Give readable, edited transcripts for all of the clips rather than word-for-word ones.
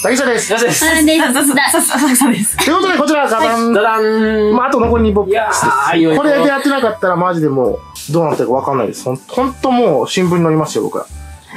竹下です。 よしです。 そうです。 ということで、こちら、ダダン。 ダダン。 まあ、あと残り2ボックスです。これでやってなかったら、マジでもう、どうなってるかわかんないです。ほんともう、新聞に載りますよ、僕は。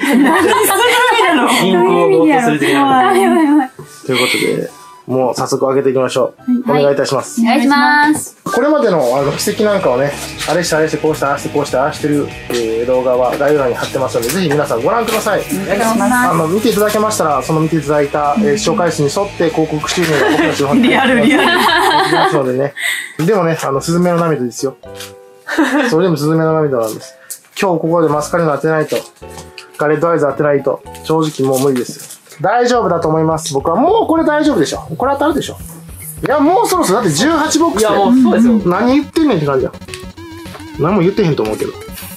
銀行を強盗する的な。 ということで、もう早速開けていきましょう。お願いいたします。 お願いします。 これまでの奇跡なんかをね、あれしてあれしてこうしてああしてこうしてああしてる、動画は概要欄に貼ってますので、ぜひ皆さんご覧ください。見ていただけましたら、その見ていただいた、視聴回数に沿って広告収入が僕たちの方にリアル。 ますのでね。でもね、スズメの涙ですよ。それでもスズメの涙なんです。今日ここでマスカリーノ当てないと、ガレットアイズ当てないと、正直もう無理ですよ。大丈夫だと思います。僕はもうこれ大丈夫でしょ。これ当たるでしょ。いや、もうそろそろだって18ボックスで。 いや、もうそうですよ。 何言ってんねんって感じや。何も言ってへんと思うけど。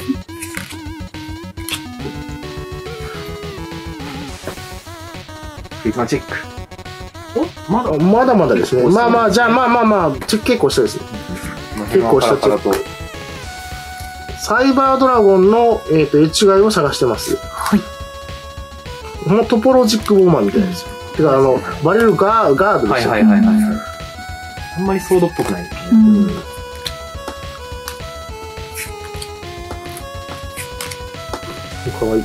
クイズマンチェック。おまだまだですね。まあまあ、じゃあまあ、結構下ですね。結構下ちょっと。サイバードラゴンの、エッジガイを探してます。 はい。 もうトポロジックボーマンみたいですよ。てか、バレルガードですよ。 はい。あんまりソードっぽくないですね。 かわいい。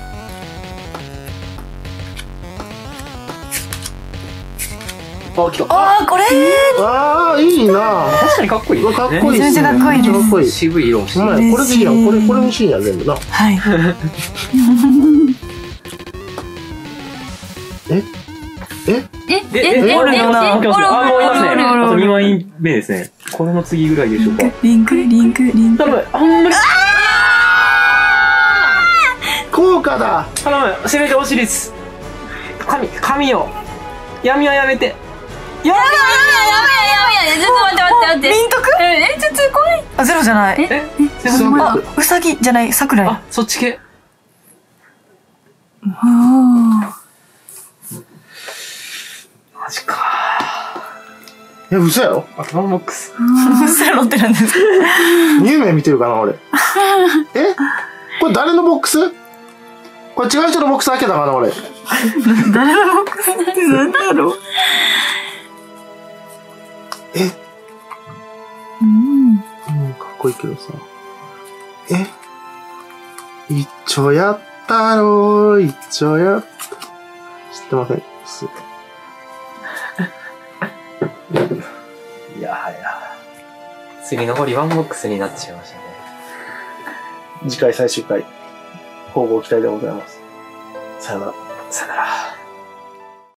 あ、来た。 これああ、いいな。 確かにかっこいい。 かっこいい。 めちゃめちゃかっこいいです。 かっこいい。 渋い色欲しい。 これでいいやん。これ欲しいんや、全部な。 はい。 おるよな。もういますね。あと2枚目ですね。これの次ぐらいでしょうか。 リンク。 頼む。あんまり。 効果だ。 頼む。せめておしりです。神よ。闇はやめて。 やめちょっと待って。リントク？ちょっと怖い。あ、ゼロじゃない。ウサギじゃない、サクライ。 あ、そっち系。マジか。 嘘やろ？ あ、ワンボックス。 嘘やろってなんですか？ 夢見てるかな、俺。これ誰のボックス？これ違う人のボックス開けたかな、俺。 誰のボックスってなんだろう？ かっこいいけどさ。一丁やったろー、一丁やった。知ってません。 いや。次残りワンボックスになってしまいましたね。 次回最終回、交互期待でございます。さよなら。 さよなら。